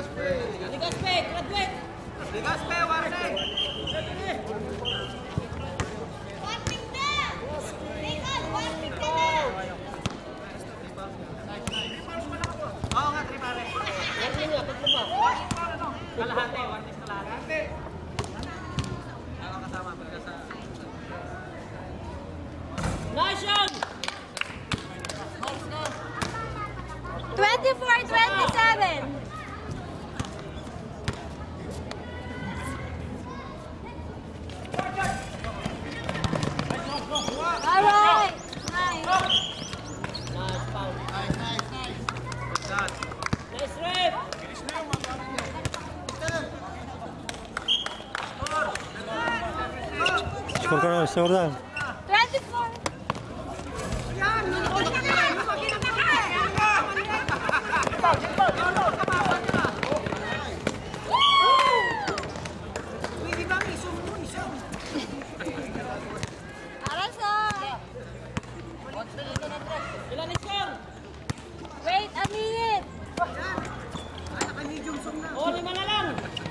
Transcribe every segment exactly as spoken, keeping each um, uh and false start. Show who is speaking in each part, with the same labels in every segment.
Speaker 1: Ligaspe, graduate.
Speaker 2: Ligaspe, warning.
Speaker 3: Warning na! Nicole, warning ka na!
Speaker 2: Oo nga, three pare.
Speaker 1: Warning nga, pag ba?
Speaker 2: Kalahati, warning kalahati. Ako kasama, pagka sa...
Speaker 1: Nation!
Speaker 3: twenty-four twenty-seven. Alright! Nice.
Speaker 1: Nice foul.
Speaker 2: Nice, nice, nice. Good shot.
Speaker 1: Nice rep!
Speaker 4: Score ka na, score na.
Speaker 3: twenty-four.
Speaker 1: Ilan score?
Speaker 3: Wait a minute.
Speaker 1: O, lima na lang.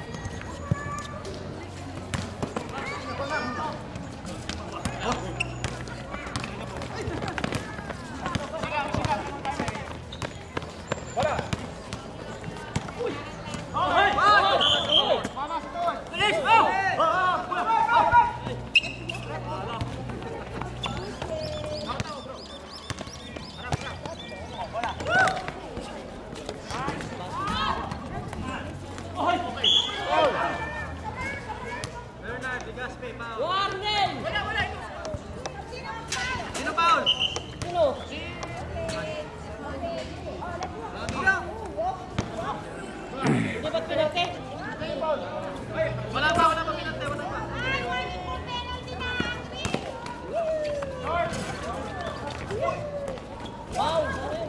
Speaker 2: Bernard, Ligaspe, foul.
Speaker 1: Warning!
Speaker 2: Sino foul?
Speaker 1: Sino? Hindi ba't pinagte?
Speaker 2: Wala pa, wala pa pinante, wala pa.
Speaker 1: Wow!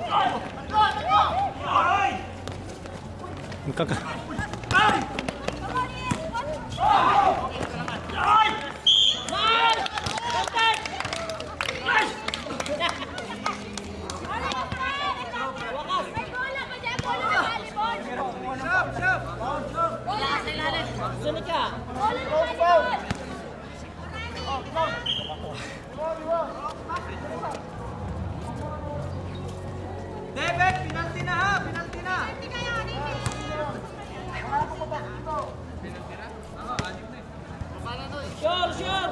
Speaker 4: Magkaka...
Speaker 1: Nice! Contact! Wakas!
Speaker 2: Shop, shop.
Speaker 1: Sunod ka!
Speaker 2: David, pinalti na ha, pinalti na.
Speaker 1: Sure, sure!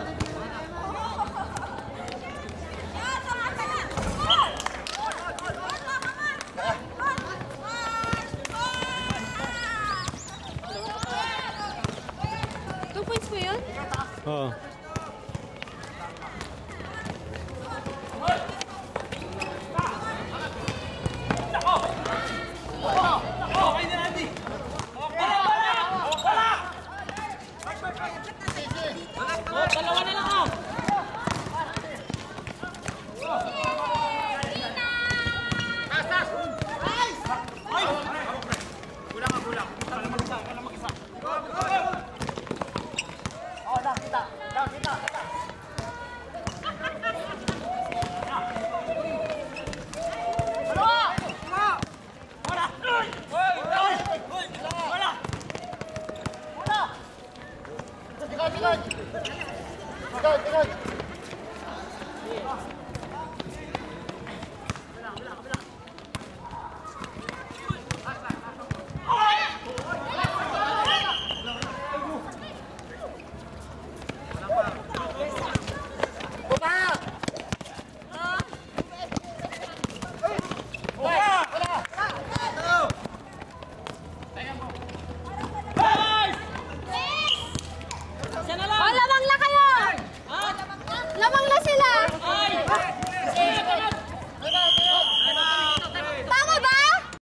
Speaker 3: Two points po yun?
Speaker 4: Oo.
Speaker 2: Okay na, Andy.
Speaker 1: O, dalawa na lang ah!
Speaker 2: Gulang ka, gulang. Wala mag-isa, wala mag-isa. Wala!